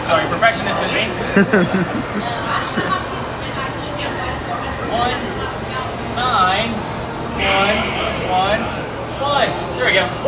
Sorry, perfectionist in me. 1, 9, 1, 1, 1. There we go.